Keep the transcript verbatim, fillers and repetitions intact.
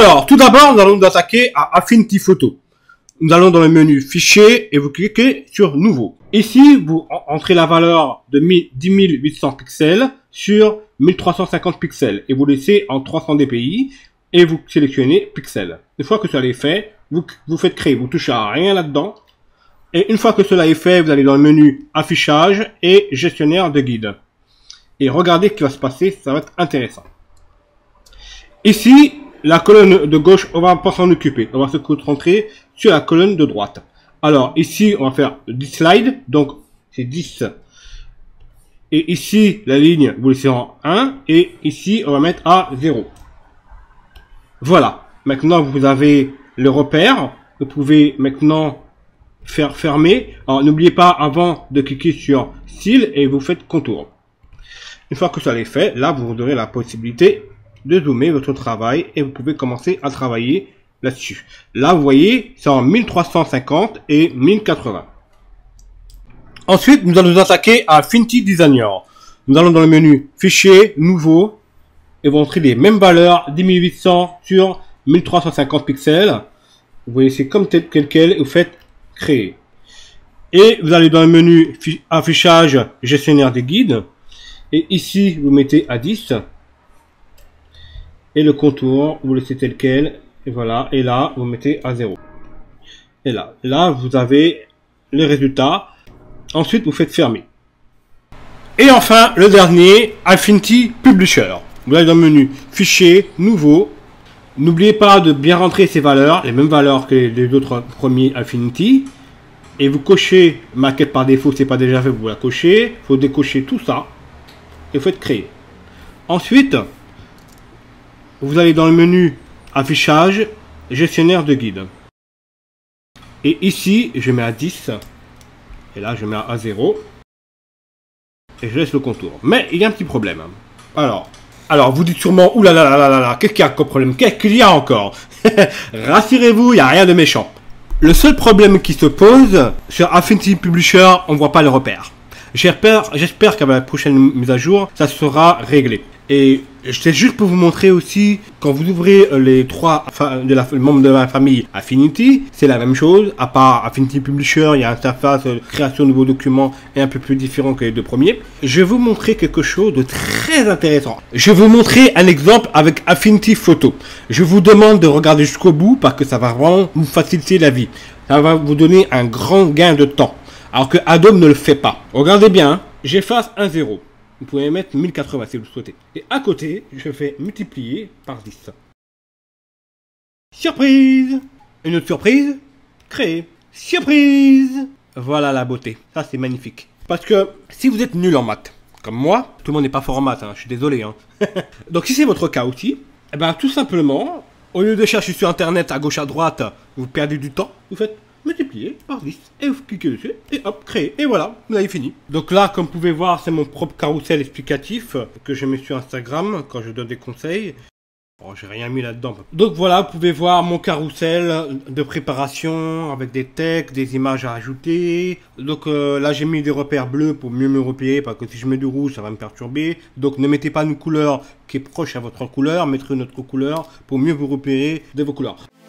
Alors, tout d'abord, nous allons nous attaquer à Affinity Photo. Nous allons dans le menu Fichier et vous cliquez sur Nouveau. Ici, vous entrez la valeur de dix mille huit cents pixels sur mille trois cent cinquante pixels et vous laissez en trois cents dpi et vous sélectionnez Pixels. Une fois que cela est fait, vous, vous faites créer, vous touchez à rien là-dedans. Et une fois que cela est fait, vous allez dans le menu Affichage et Gestionnaire de guide. Et regardez ce qui va se passer, ça va être intéressant. Ici, la colonne de gauche, on va pas s'en occuper. On va se concentrer sur la colonne de droite. Alors, ici, on va faire dix slides. Donc, c'est dix. Et ici, la ligne, vous laissez en un. Et ici, on va mettre à zéro. Voilà. Maintenant, vous avez le repère. Vous pouvez maintenant faire fermer. Alors, n'oubliez pas, avant de cliquer sur Style, et vous faites Contour. Une fois que ça est fait, là, vous aurez la possibilité de zoomer votre travail et vous pouvez commencer à travailler là-dessus. Là, vous voyez, c'est en mille trois cent cinquante et mille quatre-vingts. Ensuite, nous allons nous attaquer à Affinity Designer. Nous allons dans le menu Fichier, Nouveau, et vous entrez les mêmes valeurs, dix mille huit cents sur mille trois cent cinquante pixels. Vous voyez, c'est comme tel quel, et vous faites Créer. Et vous allez dans le menu Affichage, Gestionnaire des guides, et ici, vous mettez à dix. Et le contour, vous laissez tel quel, et voilà, et là, vous mettez à zéro. Et là, là, vous avez les résultats. Ensuite, vous faites fermer. Et enfin, le dernier, Affinity Publisher. Vous allez dans le menu Fichier, Nouveau. N'oubliez pas de bien rentrer ces valeurs, les mêmes valeurs que les autres premiers Affinity. Et vous cochez Maquette par défaut, c'est pas déjà fait, vous la cochez. Il faut décocher tout ça. Et vous faites Créer. Ensuite, vous allez dans le menu Affichage, Gestionnaire de guide. Et ici, je mets à dix. Et là, je mets à zéro. Et je laisse le contour. Mais il y a un petit problème. Alors, alors vous dites sûrement, oulala, là là là là, qu'est-ce qu'il y a comme problème? Qu'est-ce qu'il y a encore? Rassurez-vous, il n'y a rien de méchant. Le seul problème qui se pose, sur Affinity Publisher, on ne voit pas le repère. J'espère, j'espère qu'avec la prochaine mise à jour, ça sera réglé. Et c'est juste pour vous montrer aussi, quand vous ouvrez les trois de la, membres de la famille Affinity, c'est la même chose. À part Affinity Publisher, il y a interface, création de nouveaux documents et un peu plus différent que les deux premiers. Je vais vous montrer quelque chose de très intéressant. Je vais vous montrer un exemple avec Affinity Photo. Je vous demande de regarder jusqu'au bout parce que ça va vraiment vous faciliter la vie. Ça va vous donner un grand gain de temps. Alors que Adobe ne le fait pas. Regardez bien, hein. J'efface un zéro. Vous pouvez mettre mille quatre-vingts si vous le souhaitez. Et à côté, je fais multiplier par dix. Surprise! Une autre surprise? Créer. Surprise! Voilà la beauté. Ça, c'est magnifique. Parce que si vous êtes nul en maths, comme moi, tout le monde n'est pas fort en maths, hein, je suis désolé. Hein. Donc si c'est votre cas aussi, eh ben, tout simplement, au lieu de chercher sur internet à gauche à droite, vous perdez du temps, vous faites multiplier par dix et vous cliquez dessus et hop, créer, et voilà, vous avez fini. Donc là, comme vous pouvez voir, c'est mon propre carrousel explicatif que je mets sur Instagram quand je donne des conseils. Oh, j'ai rien mis là-dedans. Donc voilà, vous pouvez voir mon carrousel de préparation avec des textes, des images à ajouter. Donc euh, là, j'ai mis des repères bleus pour mieux me repérer parce que si je mets du rouge, ça va me perturber. Donc ne mettez pas une couleur qui est proche à votre couleur, mettez une autre couleur pour mieux vous repérer de vos couleurs.